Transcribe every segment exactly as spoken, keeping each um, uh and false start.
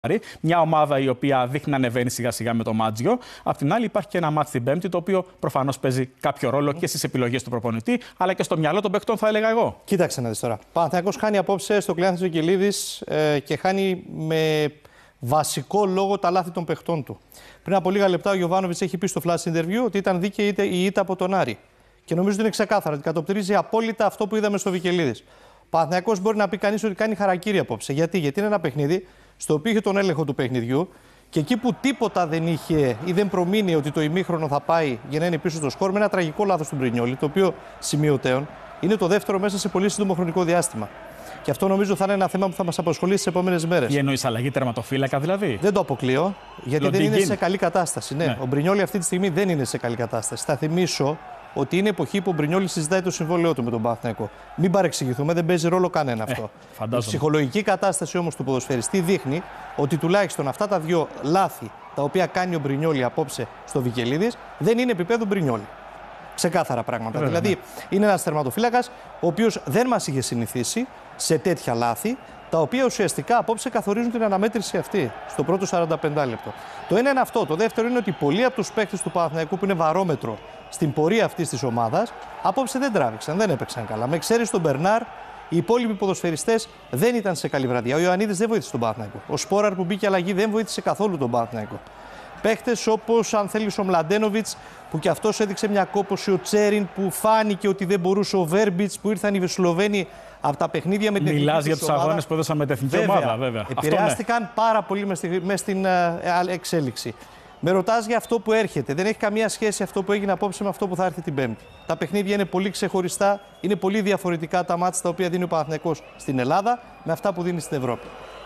Μια ομάδα η οποία δείχνει να ανεβαίνει σιγά σιγά με το Μάτζιο. Απ' την άλλη, υπάρχει και ένα μάτς την Πέμπτη, το οποίο προφανώς παίζει κάποιο ρόλο και στις επιλογές του προπονητή, αλλά και στο μυαλό των παιχτών, θα έλεγα εγώ. Κοίταξε να δεις τώρα. Παναθηναϊκός χάνει απόψε στο Κλεάνθης Βικελίδης ε, και χάνει με βασικό λόγο τα λάθη των παιχτών του. Πριν από λίγα λεπτά, ο Γιοβάνοβιτς έχει πει στο flash interview ότι ήταν δίκαιη η ήττα από τον Άρη. Και νομίζω ότι είναι ξεκάθαρο ότι κατοπτρίζει απόλυτα αυτό που είδαμε στο Βικελίδης. Ο Παναθηναϊκός μπορεί να πει κανείς ότι κάνει χαρακίρι απόψε. Γιατί? Γιατί είναι ένα παιχνίδι στο οποίο είχε τον έλεγχο του παιχνιδιού και εκεί που τίποτα δεν είχε ή δεν προμείνει ότι το ημίχρονο θα πάει για να είναι πίσω στο σκορ, με ένα τραγικό λάθος του Μπρινιόλι, το οποίο σημειωτέων είναι το δεύτερο μέσα σε πολύ σύντομο χρονικό διάστημα. Και αυτό νομίζω θα είναι ένα θέμα που θα μας απασχολήσει τις επόμενες μέρες. Τι εννοείς, αλλαγή τερματοφύλακα δηλαδή? Δεν το αποκλείω, γιατί Λοντιγκίν. δεν είναι σε καλή κατάσταση. Ναι. Ναι. Ο Μπρινιόλι αυτή τη στιγμή δεν είναι σε καλή κατάσταση. Θα θυμίσω ότι είναι εποχή που ο Μπρινιόλι συζητάει το συμβόλαιό του με τον Παναθηναϊκό. Μην παρεξηγηθούμε, δεν παίζει ρόλο κανένα αυτό. Ε, Η ψυχολογική κατάσταση όμως του ποδοσφαιριστή δείχνει ότι τουλάχιστον αυτά τα δύο λάθη τα οποία κάνει ο Μπρινιόλι απόψε στο Βικελίδης δεν είναι επίπεδου Μπρινιόλι. Ξεκάθαρα πράγματα. Βέβαια. Δηλαδή, είναι ένας τερματοφύλακας ο οποίος δεν μας είχε συνηθίσει σε τέτοια λάθη, τα οποία ουσιαστικά απόψε καθορίζουν την αναμέτρηση αυτή στο πρώτο σαράντα πέντε λεπτό. Το ένα είναι αυτό. Το δεύτερο είναι ότι πολλοί από τους παίκτες του Παναθηναϊκού που είναι βαρόμετρο στην πορεία αυτής της ομάδας απόψε δεν τράβηξαν, δεν έπαιξαν καλά. Με εξαίρεση τον Μπερνάρ, οι υπόλοιποι ποδοσφαιριστές δεν ήταν σε καλή βραδιά. Ο Ιωαννίδης δεν βοήθησε τον Παναθηναϊκό. Ο Σπόραρ που μπήκε αλλαγή δεν βοήθησε καθόλου τον Παναθηναϊκό. Παίχτες όπως, αν θέλεις, ο Μλαντένοβιτς που κι αυτός έδειξε μια κόπωση, ο Τσέριν που φάνηκε ότι δεν μπορούσε, ο Βέρμπιτς που ήρθαν οι Σλοβαίνοι από τα παιχνίδια με την εθνική. Μιλάς για τους αγώνες που έδωσαν με την εθνική ομάδα, βέβαια. Επηρεάστηκαν ναι. πάρα πολύ μες, στη, μες στην uh, εξέλιξη. Με ρωτάς για αυτό που έρχεται. Δεν έχει καμία σχέση αυτό που έγινε απόψε με αυτό που θα έρθει την Πέμπτη. Τα παιχνίδια είναι πολύ ξεχωριστά, είναι πολύ διαφορετικά τα μάτς τα οποία δίνει ο Παναθηναϊκός στην Ελλάδα με αυτά που δίνει στην Ευρώπη.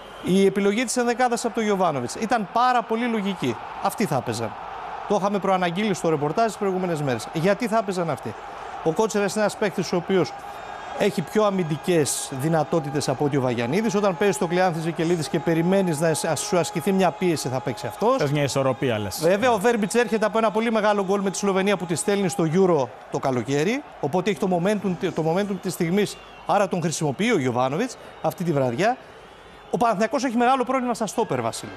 Η επιλογή της ενδεκάδας από τον Γιοβάνοβιτς ήταν πάρα πολύ λογική. Αυτοί θα έπαιζαν. Το είχαμε προαναγγείλει στο ρεπορτάζ τις προηγούμενες μέρες. Γιατί θα έπαιζαν αυτοί? Ο Κότσερας είναι ένας παίκτης ο οποίος έχει πιο αμυντικές δυνατότητες από ότι ο Βαγιανίδης. Όταν παίζει στο Κλεάνθης Βικελίδης και περιμένεις να σου ασκηθεί μια πίεση, θα παίξει αυτός. Πες μια ισορροπία, λες. Βέβαια, ο Βέρμπιτς έρχεται από ένα πολύ μεγάλο γκολ με τη Σλοβενία που τη στέλνει στο Euro το καλοκαίρι. Οπότε έχει το momentum, το momentum της στιγμής. Άρα τον χρησιμοποιεί ο Γιοβάνοβιτς αυτή τη βραδιά. Ο Παναθηναϊκός έχει μεγάλο πρόβλημα στα στόπερ, Βασίλη.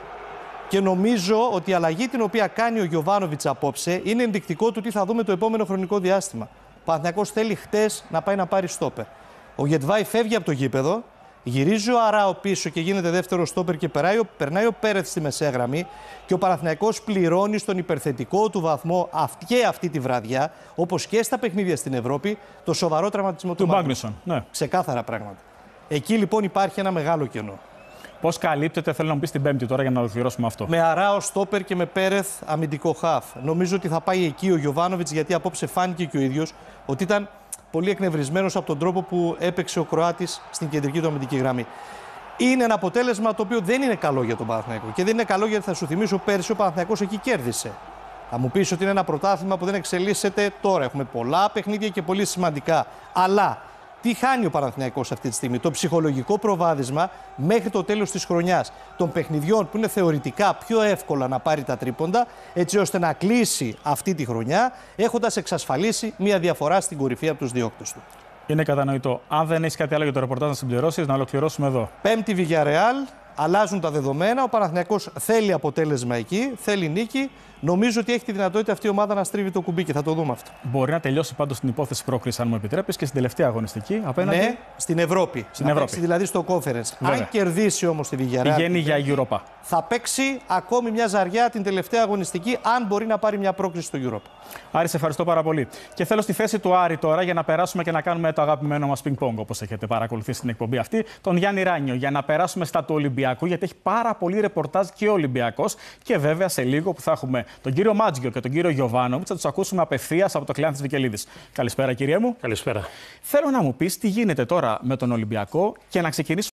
Και νομίζω ότι η αλλαγή την οποία κάνει ο Γιοβάνοβιτς απόψε είναι ενδεικτικό του τι θα δούμε το επόμενο χρονικό διάστημα. Ο Παναθηναϊκός θέλει χτες να πάει να πάρει στόπερ. Ο Γετβάη φεύγει από το γήπεδο, γυρίζει ο Αράο πίσω και γίνεται δεύτερο στόπερ και περνάει, περνάει ο Πέρεθ στη μεσαία γραμμή και ο Παναθηναϊκός πληρώνει στον υπερθετικό του βαθμό και αυτή τη βραδιά, όπως και στα παιχνίδια στην Ευρώπη, το σοβαρό τραυματισμό του, του Μάγνουσον. Ναι. Ξεκάθαρα πράγματα. Εκεί λοιπόν υπάρχει ένα μεγάλο κενό. Πώς καλύπτεται, θέλω να μου πεις την Πέμπτη τώρα για να ολοκληρώσουμε αυτό. Με Αράο στόπερ και με Πέρεθ αμυντικό χαφ. Νομίζω ότι θα πάει εκεί ο Γιοβάνοβιτς, γιατί απόψε φάνηκε και ο ίδιος ότι ήταν πολύ εκνευρισμένος από τον τρόπο που έπαιξε ο Κροάτης στην κεντρική του αμυντική γραμμή. Είναι ένα αποτέλεσμα το οποίο δεν είναι καλό για τον Παναθηναϊκό. Και δεν είναι καλό γιατί θα σου θυμίσω πέρσι ο Παναθηναϊκός εκεί κέρδισε. Θα μου πεις ότι είναι ένα πρωτάθλημα που δεν εξελίσσεται τώρα. Έχουμε πολλά παιχνίδια και πολύ σημαντικά. Αλλά τι χάνει ο Παναθηναϊκός αυτή τη στιγμή? Το ψυχολογικό προβάδισμα μέχρι το τέλος της χρονιάς των παιχνιδιών που είναι θεωρητικά πιο εύκολα να πάρει τα τρίποντα, έτσι ώστε να κλείσει αυτή τη χρονιά έχοντας εξασφαλίσει μια διαφορά στην κορυφή από τους διώκτες του. Είναι κατανοητό. Αν δεν έχεις κάτι άλλο για το ρεπορτάζ να συμπληρώσεις, να ολοκληρώσουμε εδώ. Πέμπτη Villarreal, αλλάζουν τα δεδομένα. Ο Παναθηναϊκός θέλει αποτέλεσμα εκεί, θέλει νίκη. Νομίζω ότι έχει τη δυνατότητα αυτή η ομάδα να στρίβει το κουμπί και θα το δούμε αυτό. Μπορεί να τελειώσει πάντως την υπόθεση πρόκρισης, αν μου επιτρέπεις, και στην τελευταία αγωνιστική απέναντι. Ναι, στην Ευρώπη. Στην να Ευρώπη. Παίξει δηλαδή στο Conference. Βέβαια. Αν κερδίσει όμως τη Villarreal, πηγαίνει για Europa. Θα παίξει ακόμη μια ζαριά την τελευταία αγωνιστική, αν μπορεί να πάρει μια πρόκριση στο Europa. Άρη, σε ευχαριστώ πάρα πολύ. Και θέλω στη θέση του Άρη τώρα για να περάσουμε και να κάνουμε το αγαπημένο μας ping-pong, όπως έχετε παρακολουθήσει στην εκπομπή αυτή, τον Γιάννη Ράνιο, για να περάσουμε στα του Ολυμπιακού, γιατί έχει πάρα πολύ ρεπορτάζ και ο Ολυμπιακός. Και βέβαια σε λίγο που θα έχουμε τον κύριο Μάτζιο και τον κύριο Γιοβάνοβιτς, θα τους ακούσουμε απευθείας από το Κλεάνθης Βικελίδης. Καλησπέρα, κύριε μου. Καλησπέρα. Θέλω να μου πεις τι γίνεται τώρα με τον Ολυμπιακό και να ξεκινήσουμε